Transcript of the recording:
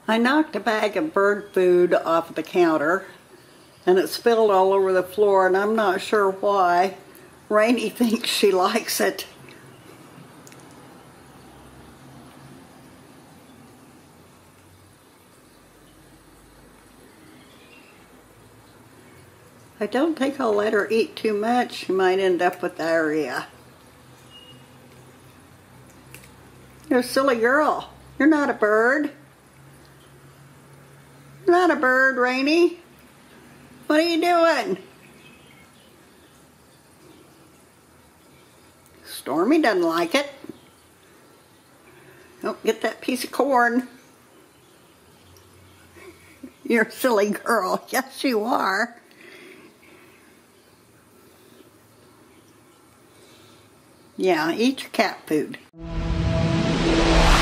I knocked a bag of bird food off the counter and it spilled all over the floor, and I'm not sure why. Rainy thinks she likes it. I don't think I'll let her eat too much. She might end up with diarrhea. You're a silly girl. You're not a bird. You're not a bird, Rainy. What are you doing? Stormy doesn't like it. Don't get that piece of corn. You're a silly girl. Yes, you are. Yeah, eat your cat food.